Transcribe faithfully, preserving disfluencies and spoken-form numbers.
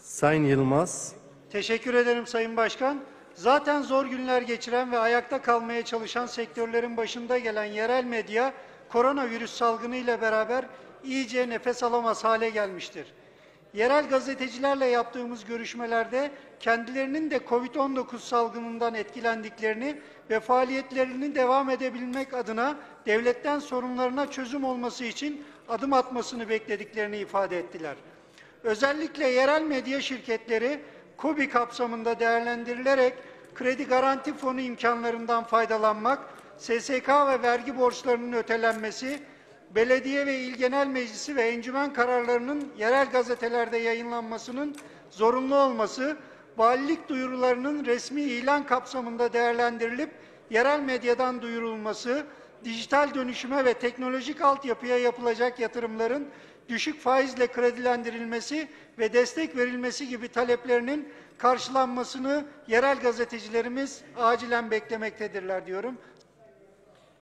Sayın Yılmaz. Teşekkür ederim Sayın Başkan. Zaten zor günler geçiren ve ayakta kalmaya çalışan sektörlerin başında gelen yerel medya, koronavirüs salgını ile beraber iyice nefes alamaz hale gelmiştir. Yerel gazetecilerle yaptığımız görüşmelerde kendilerinin de kovid on dokuz salgınından etkilendiklerini ve faaliyetlerini devam edebilmek adına devletten sorunlarına çözüm olması için adım atmasını beklediklerini ifade ettiler. Özellikle yerel medya şirketleri KOBİ kapsamında değerlendirilerek kredi garanti fonu imkanlarından faydalanmak, S S K ve vergi borçlarının ötelenmesi, belediye ve il genel meclisi ve encümen kararlarının yerel gazetelerde yayınlanmasının zorunlu olması, valilik duyurularının resmi ilan kapsamında değerlendirilip yerel medyadan duyurulması, dijital dönüşüme ve teknolojik altyapıya yapılacak yatırımların düşük faizle kredilendirilmesi ve destek verilmesi gibi taleplerinin karşılanmasını yerel gazetecilerimiz acilen beklemektedirler diyorum.